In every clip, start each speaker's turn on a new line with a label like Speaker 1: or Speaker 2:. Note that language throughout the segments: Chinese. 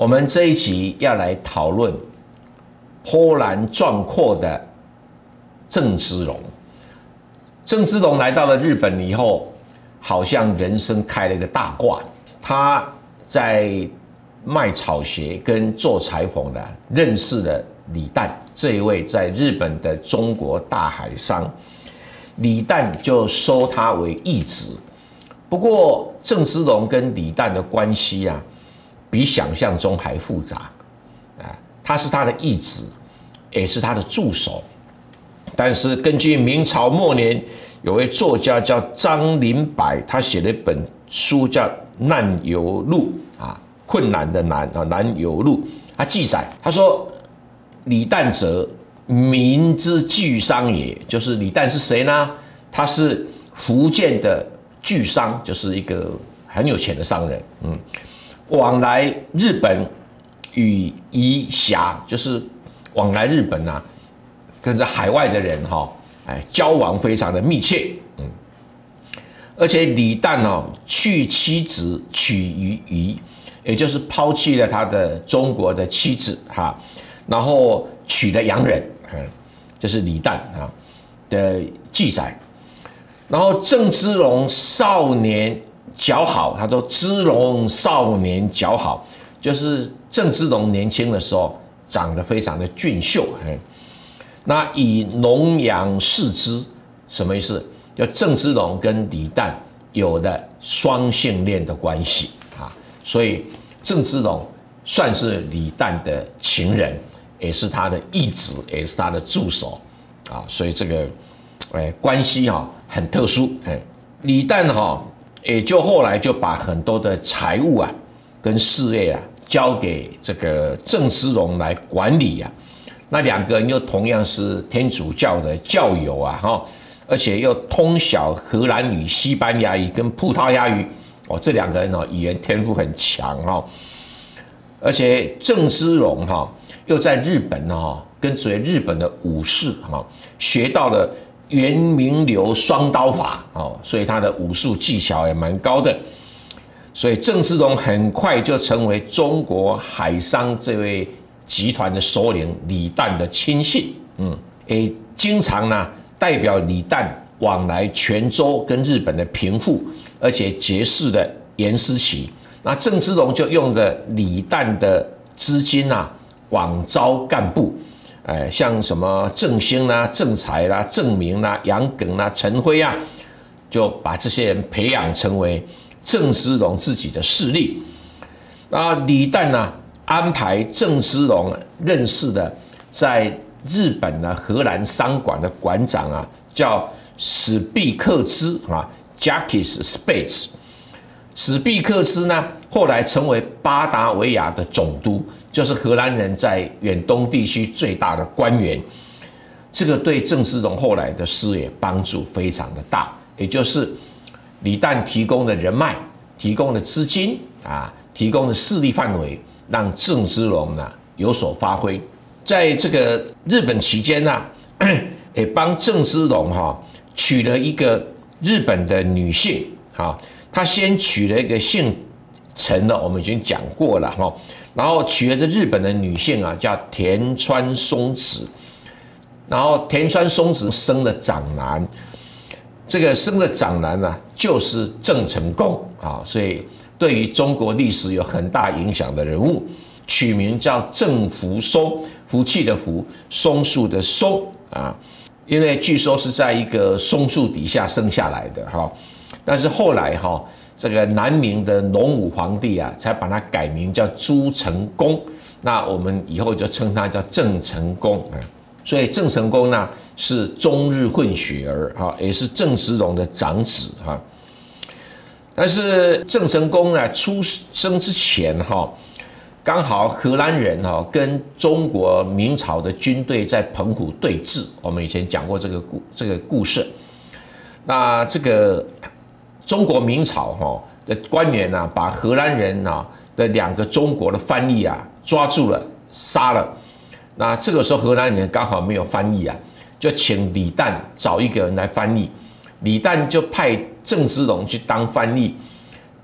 Speaker 1: 我们这一集要来讨论波澜壮阔的郑芝龙。郑芝龙来到了日本以后，好像人生开了一个大挂。他在卖草鞋跟做裁缝的，认识了李旦这一位在日本的中国大海商。李旦就收他为义子。不过郑芝龙跟李旦的关系啊，比想象中还复杂。他是他的义子，也是他的助手。但是根据明朝末年有位作家叫张灵柏，他写了一本书叫《难游录》啊，困难的难啊，难游录。他记载，他说李旦者，民之巨商也，就是李旦是谁呢？他是福建的巨商，就是一个很有钱的商人。往来日本与夷侠，就是往来日本啊，跟着海外的人交往非常的密切。而且李旦去妻子取于夷，也就是抛弃了他的中国的妻子然后娶了洋人，这是李旦的记载。然后郑芝龙少年姣好，他说芝龙少年姣好，就是郑芝龙年轻的时候长得非常的俊秀。那以龙阳视之，什么意思？就郑芝龙跟李旦有了双性恋的关系所以郑芝龙算是李旦的情人，也是他的义子，也是他的助手所以这个关系很特殊。李旦也就后来就把很多的财务跟事业交给这个郑芝龙来管理那两个人又同样是天主教的教友而且又通晓荷兰语、西班牙语跟葡萄牙语这两个人语言天赋很强而且郑芝龙又在日本跟随日本的武士学到了圆明流双刀法所以他的武术技巧也蛮高的。所以郑芝龙很快就成为中国海商这位集团的首领李旦的亲信，也经常代表李旦往来泉州跟日本的平户，而且结识了严思齐。那郑芝龙就用着李旦的资金广招干部，像什么郑兴郑才郑明杨耿陈辉就把这些人培养成为郑芝龙自己的势力。那李旦安排郑芝龙认识的在日本荷兰商馆的馆长叫史毕克兹Jacques Spates。史毕克兹后来成为巴达维亚的总督，就是荷兰人在远东地区最大的官员。这个对郑芝龙后来的事业帮助非常的大，也就是李旦提供的人脉、提供的资金提供的势力范围，让郑芝龙有所发挥。在这个日本期间也帮郑芝龙娶了一个日本的女性他先娶了一个姓陈的，我们已经讲过了然后娶了这日本的女性叫田川松子。然后田川松子生了长男，这个生的长男就是郑成功所以对于中国历史有很大影响的人物，取名叫郑福松，福气的福，松树的松因为据说是在一个松树底下生下来的但是后来这个南明的隆武皇帝才把它改名叫朱成功，那我们以后就称他叫郑成功所以郑成功是中日混血儿也是郑芝龙的长子但是郑成功出生之前刚好荷兰人跟中国明朝的军队在澎湖对峙，我们以前讲过这个故事。那这个中国明朝的官员把荷兰人的两个中国的翻译抓住了，杀了。那这个时候荷兰人刚好没有翻译就请李旦找一个人来翻译。李旦就派郑芝龙去当翻译，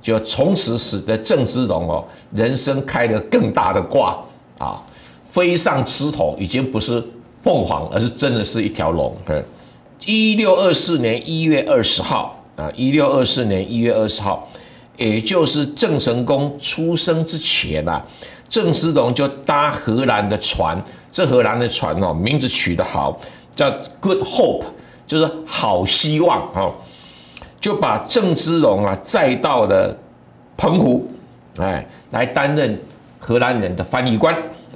Speaker 1: 就从此使得郑芝龙哦人生开了更大的挂啊，飞上枝头，已经不是凤凰，而是真的是一条龙。1624年1月20号啊，1624年1月20号，也就是郑成功出生之前啊，郑芝龙就搭荷兰的船，这荷兰的船哦，名字取得好，叫 Good Hope， 就是好希望哦。就把郑芝龙啊载到了澎湖，来担任荷兰人的翻译官，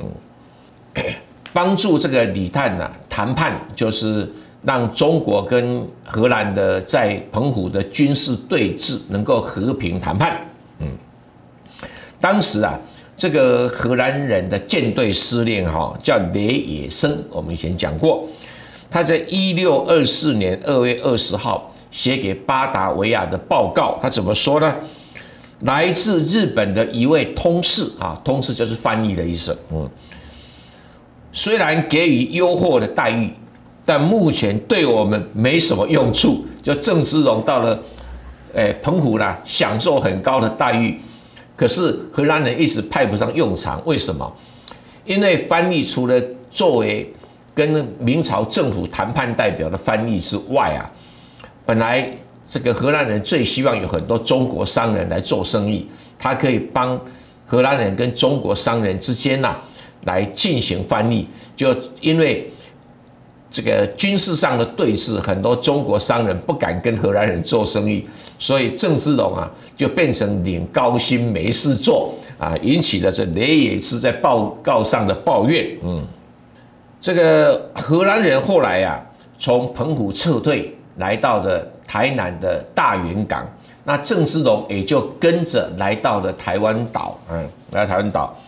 Speaker 1: 帮助这个李旦啊谈判，就是让中国跟荷兰的在澎湖的军事对峙能够和平谈判。当时啊，这个荷兰人的舰队司令叫雷野生，我们以前讲过，他在1624年2月20号。写给巴达维亚的报告，他怎么说呢？来自日本的一位通事啊，通事就是翻译的意思。虽然给予优厚的待遇，但目前对我们没什么用处。就郑芝龙到了，澎湖啦，享受很高的待遇，可是荷兰人一直派不上用场。为什么？因为翻译除了作为跟明朝政府谈判代表的翻译之外啊。本来这个荷兰人最希望有很多中国商人来做生意，他可以帮荷兰人跟中国商人之间来进行翻译。就因为这个军事上的对峙，很多中国商人不敢跟荷兰人做生意，所以郑芝龙啊就变成领高薪没事做啊，引起了这雷野之在报告上的抱怨。这个荷兰人后来啊从澎湖撤退。来到了台南的大园港，那郑芝龙也就跟着来到了台湾岛，来到台湾岛，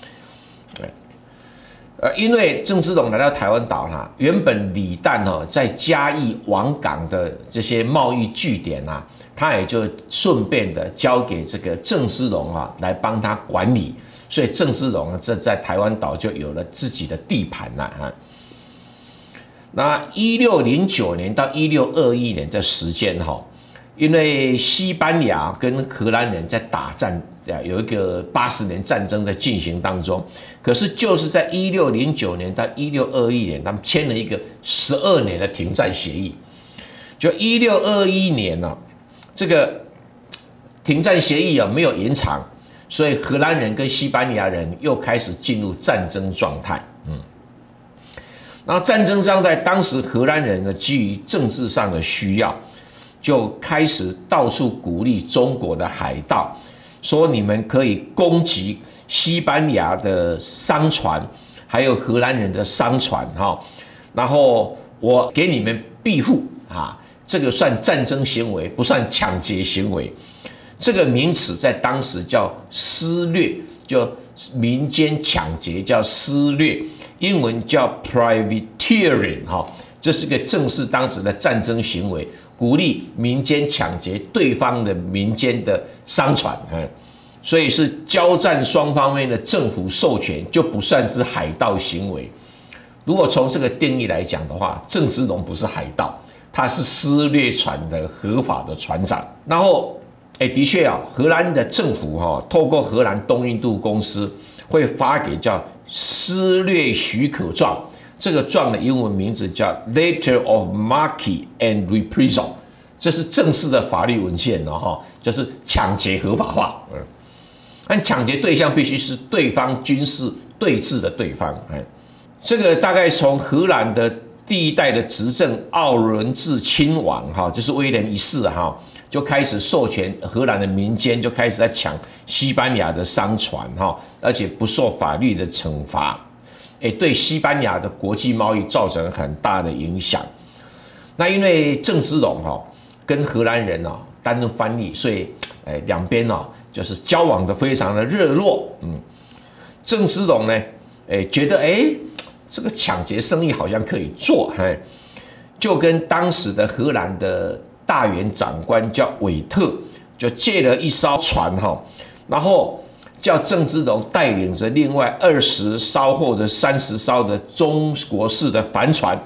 Speaker 1: 因为郑芝龙来到台湾岛原本李旦在嘉义王港的这些贸易据点他也就顺便的交给这个郑芝龙来帮他管理，所以郑芝龙这在台湾岛就有了自己的地盘了那1609年到1621年的时间因为西班牙跟荷兰人在打战，有一个80年战争在进行当中。可是就是在1609年到1621年，他们签了一个12年的停战协议。就1621年这个停战协议没有延长，所以荷兰人跟西班牙人又开始进入战争状态。然后战争上，在当时荷兰人呢，基于政治上的需要，就开始到处鼓励中国的海盗，说你们可以攻击西班牙的商船，还有荷兰人的商船然后我给你们庇护这个算战争行为，不算抢劫行为。这个名词在当时叫私掠，就民间抢劫叫私掠。英文叫 privateering 这是个正式当时的战争行为，鼓励民间抢劫对方的民间的商船，所以是交战双方面的政府授权，就不算是海盗行为。如果从这个定义来讲的话，郑芝龙不是海盗，他是私掠船的合法的船长。然后，的确荷兰的政府透过荷兰东印度公司会发给叫私掠许可状，这个状的英文名字叫 Letter of Marque and Reprisal， 这是正式的法律文件就是抢劫合法化。但抢劫对象必须是对方军事对峙的对方。这个大概从荷兰的第一代的执政奥伦治亲王就是威廉一世就开始授权荷兰的民间就开始在抢西班牙的商船而且不受法律的惩罚，对西班牙的国际贸易造成很大的影响。那因为郑芝龙跟荷兰人担任翻译，所以两边就是交往的非常的热络。郑芝龙呢觉得这个抢劫生意好像可以做，就跟当时的荷兰的大元长官叫韦特，就借了一艘船然后叫郑芝龙带领着另外20艘或者30艘的中国式的帆船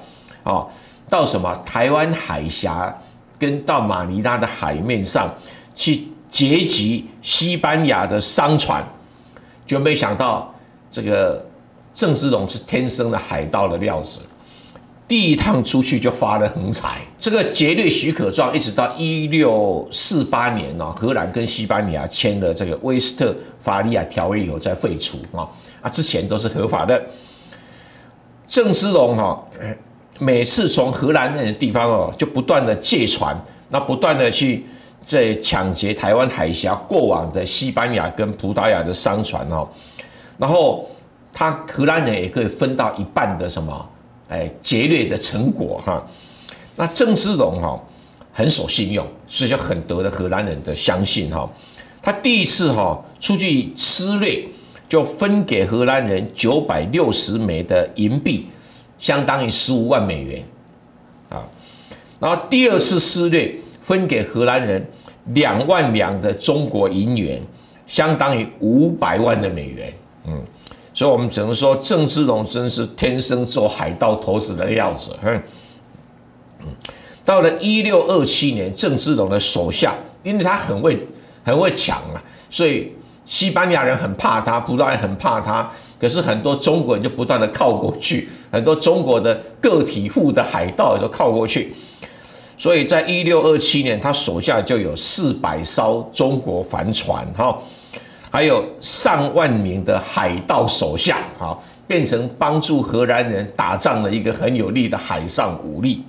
Speaker 1: 到什么台湾海峡跟到马尼拉的海面上去劫击西班牙的商船，就没想到这个郑芝龙是天生的海盗的料子，第一趟出去就发了横财。这个劫掠许可状一直到1648年荷兰跟西班牙签了这个威斯特伐利亚条约以后再废除之前都是合法的。郑芝龙每次从荷兰那个地方就不断的借船，那不断的去在抢劫台湾海峡过往的西班牙跟葡萄牙的商船然后荷兰人也可以分到一半的劫掠的成果那郑芝龙很守信用，所以就很得了荷兰人的相信他第一次出去施掠，就分给荷兰人960枚的银币，相当于15万美元然后第二次施掠分给荷兰人2万两的中国银元，相当于500万的美元。所以我们只能说郑芝龙真是天生做海盗头子的料子。到了1627年，郑芝龙的手下，因为他很会抢所以西班牙人很怕他，葡萄牙人很怕他，可是很多中国人就不断的靠过去，很多中国的个体户的海盗也都靠过去。所以在1627年，他手下就有400艘中国帆船还有上万名的海盗手下变成帮助荷兰人打仗的一个很有力的海上武力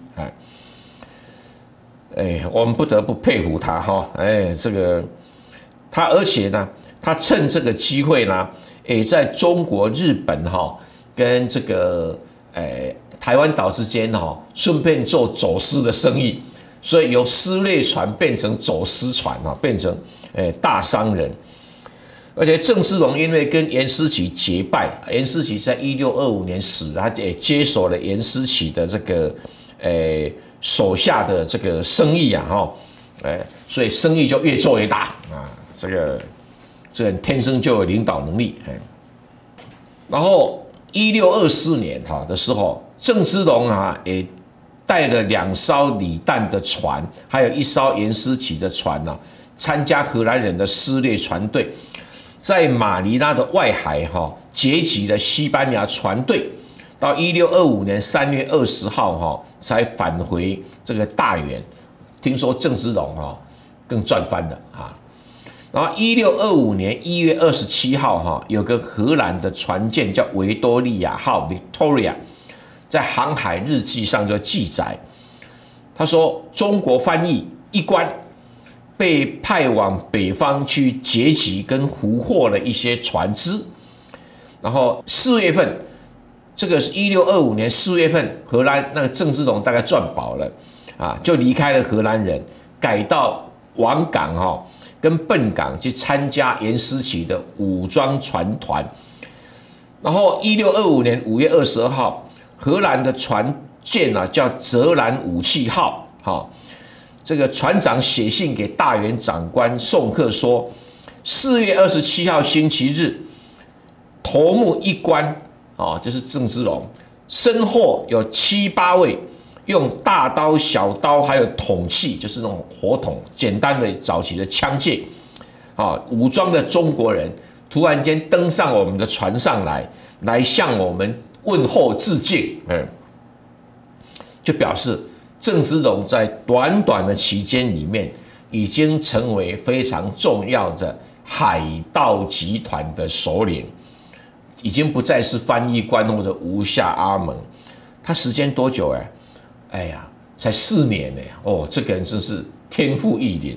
Speaker 1: 我们不得不佩服他这个他，而且呢，他趁这个机会呢，在中国、日本跟这个台湾岛之间顺便做走私的生意，所以由施掠船变成走私船变成大商人。而且郑芝龙因为跟严思齐结拜，严思齐在1625年死，他也接手了严思齐的这个手下的这个生意所以生意就越做越大这个人天生就有领导能力然后1624年的时候，郑芝龙也带了2艘李旦的船，还有1艘严思齐的船参加荷兰人的施掠船队，在马尼拉的外海劫击了西班牙船队，到1625年3月20号才返回这个大员。听说郑芝龙更赚翻了然后1625年1月27号有个荷兰的船舰叫维多利亚号 Victoria， 在航海日记上就记载，他说中国翻译一官被派往北方去劫击跟俘获了一些船只，然后4月份，这个是1625年4月份，荷兰那个郑芝龙大概赚饱了就离开了荷兰人，改到王港跟笨港去参加严思齐的武装船团。然后1625年5月22号，荷兰的船舰叫泽兰武器号这个船长写信给大元长官宋克说，4月27号星期日，头目一官就是郑芝龙，身后有7、8位用大刀、小刀还有捅器，就是那种火筒，简单的早期的枪械武装的中国人，突然间登上我们的船上来向我们问候致敬，就表示郑芝龙在短短的期间里面，已经成为非常重要的海盗集团的首领，已经不再是翻译官或者吴下阿蒙。他时间多久哎呀，才4年这个人真是天赋异禀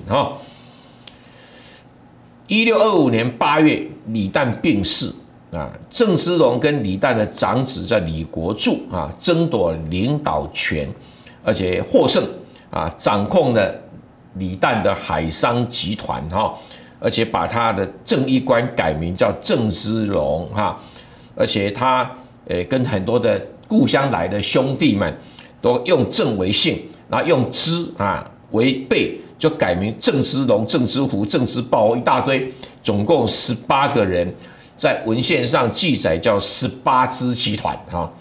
Speaker 1: 1625年8月，李旦病逝郑芝龙跟李旦的长子叫李国柱争夺领导权，而且获胜掌控了李旦的海商集团而且把他的正衣冠改名叫郑芝龙而且他跟很多的故乡来的兄弟们都用郑为姓，然后用芝为辈，就改名郑芝龙、郑芝湖、郑芝豹一大堆，总共18个人，在文献上记载叫18支集团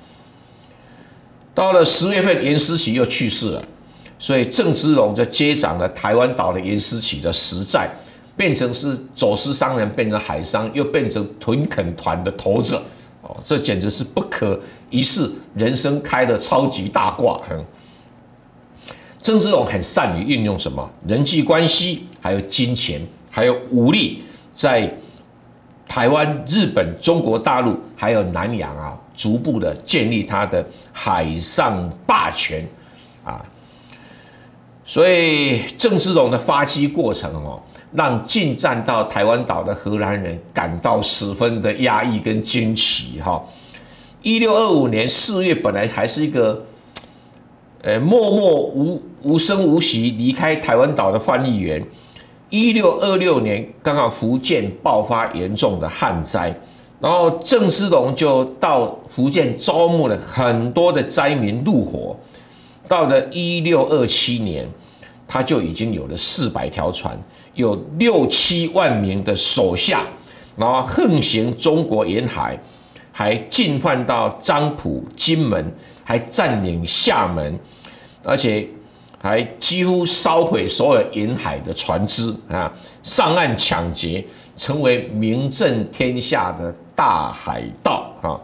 Speaker 1: 到了10月份，严思齐又去世了，所以郑芝龙就接掌了台湾岛的严思齐的实债， 变成是走私商人，变成海商，又变成屯垦团的头子，哦，这简直是不可一世，人生开的超级大挂。郑芝龙很善于运用什么人际关系，还有金钱，还有武力，在台湾、日本、中国大陆还有南洋啊，逐步的建立他的海上霸权啊。所以郑芝龙的发迹过程哦，让进占到台湾岛的荷兰人感到十分的压抑跟惊奇哈。1625年4月，本来还是一个默默无声无息离开台湾岛的翻译员。1626年，刚好福建爆发严重的旱灾，然后郑芝龙就到福建招募了很多的灾民入伙。到了1627年，他就已经有了400条船，有6、7万名的手下，然后横行中国沿海，还进犯到漳浦、金门，还占领厦门，而且还几乎烧毁所有沿海的船只啊，上岸抢劫，成为名震天下的大海盗啊！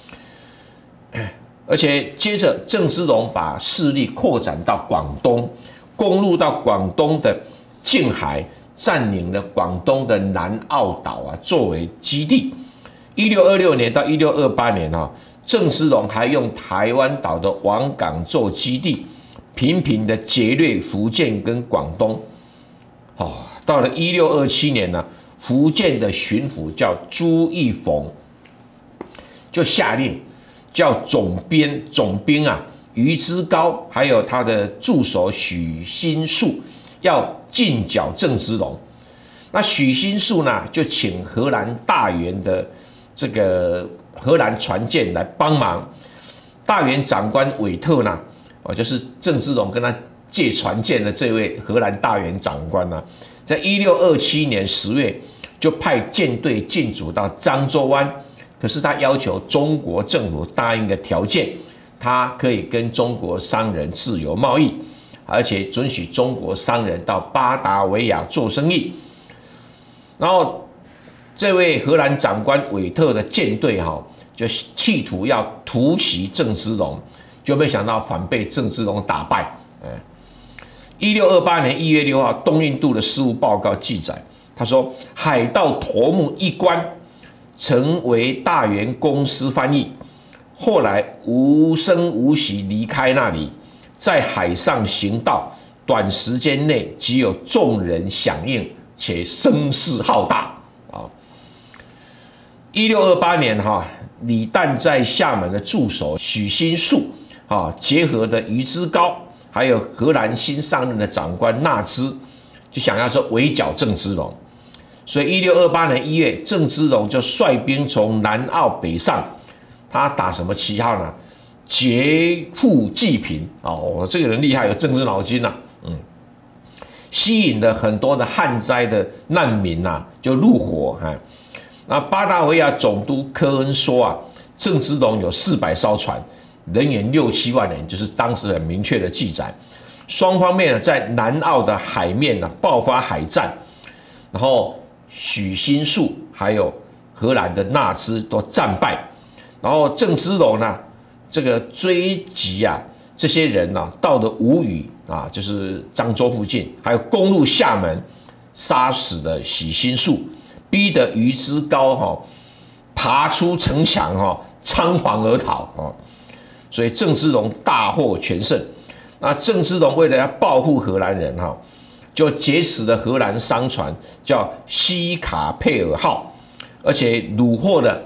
Speaker 1: 而且接着，郑芝龙把势力扩展到广东，攻入到广东的近海，占领了广东的南澳岛啊，作为基地。1626年到1628年啊，郑芝龙还用台湾岛的王港做基地，频频的劫掠福建跟广东。哦，到了1627年呢，福建的巡抚叫朱义逢，就下令叫总兵啊于之高，还有他的助手许新树要进剿郑芝龙。那许新树呢，就请荷兰大员的这个荷兰船舰来帮忙。大员长官韦特呢，就是郑芝龙跟他借船舰的这位荷兰大员长官呢，在1627年10月就派舰队进驻到漳州湾。可是他要求中国政府答应的条件，他可以跟中国商人自由贸易，而且准许中国商人到巴达维亚做生意。然后这位荷兰长官韦特的舰队就企图要突袭郑芝龙，就没想到反被郑芝龙打败。1628年1月6号，东印度的事务报告记载，他说海盗头目一关，成为大元公司翻译，后来无声无息离开那里，在海上行道，短时间内即有众人响应，且声势浩大啊。1628年李旦在厦门的驻守许新树结合的于之高，还有荷兰新上任的长官纳兹，就想要说围剿郑芝龙。所以1628年1月，郑芝龙就率兵从南澳北上，他打什么旗号呢？劫富济贫这个人厉害，有政治脑筋呐。吸引了很多的旱灾的难民就入伙。那巴达维亚总督科恩说郑芝龙有400艘船，人员6、7万人，就是当时很明确的记载。双方面在南澳的海面爆发海战，然后许新树还有荷兰的纳兹都战败，然后郑芝龙呢，这个追击这些人到了吴语就是漳州附近，还有攻入厦门，杀死了许新树，逼得于之高爬出城墙仓皇而逃所以郑芝龙大获全胜。那郑芝龙为了要报复荷兰人就劫持了荷兰商船，叫西卡佩尔号，而且虏获了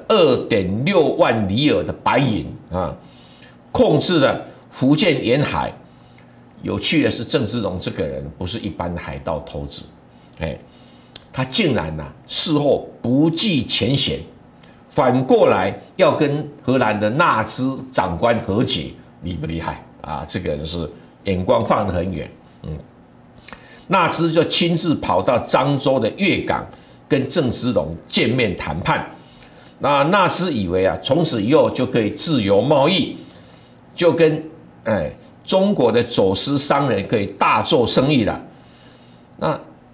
Speaker 1: 2.6万里尔的白银控制了福建沿海。有趣的是，郑芝龙这个人不是一般的海盗头子，他竟然事后不计前嫌，反过来要跟荷兰的纳兹长官和解，厉不厉害这个人是眼光放得很远。纳兹就亲自跑到漳州的粤港，跟郑芝龙见面谈判。那纳兹以为从此以后就可以自由贸易，就跟中国的走私商人可以大做生意了。那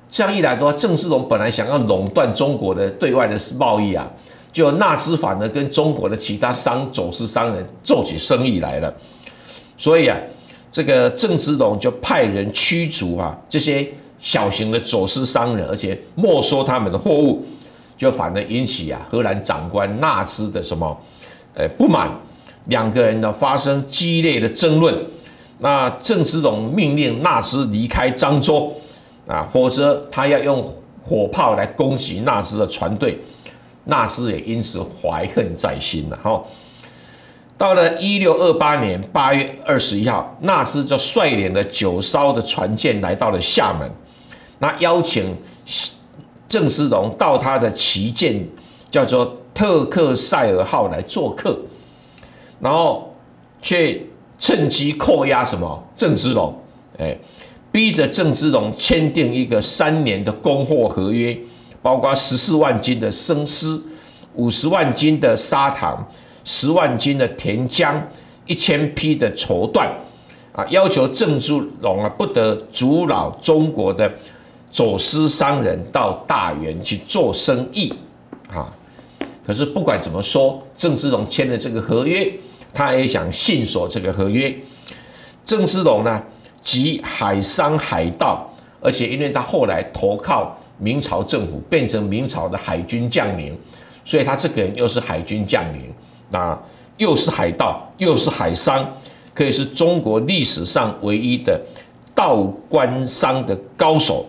Speaker 1: 这样一来的话，郑芝龙本来想要垄断中国的对外的贸易啊，就纳兹反而跟中国的其他走私商人做起生意来了。所以啊，这个郑芝龙就派人驱逐啊这些小型的走私商人，而且没收他们的货物，就反而引起啊荷兰长官纳兹的什么不满，两个人呢发生激烈的争论。那郑芝龙命令纳兹离开漳州啊，否则他要用火炮来攻击纳兹的船队。纳兹也因此怀恨在心了哈。到了1628年8月21号，纳兹就率领了9艘的船舰来到了厦门，那邀请郑芝龙到他的旗舰叫做特克塞尔号来做客，然后却趁机扣押什么郑芝龙，逼着郑芝龙签订一个3年的供货合约，包括14万斤的生丝、50万斤的砂糖、10万斤的甜浆、1000匹的绸缎，啊，要求郑芝龙啊不得阻扰中国的走私商人到大员去做生意，啊，可是不管怎么说，郑芝龙签了这个合约，他也想信守这个合约。郑芝龙呢，集海商海盗，而且因为他后来投靠明朝政府，变成明朝的海军将领，所以他这个人又是海军将领，那又是海盗，又是海商，可以是中国历史上唯一的道官商的高手。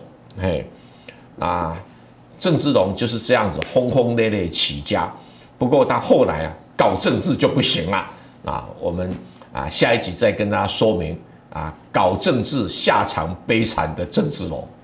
Speaker 1: 郑芝龙就是这样子轰轰烈烈起家，不过他后来啊搞政治就不行了啊。我们下一集再跟大家说明搞政治下场悲惨的郑芝龙。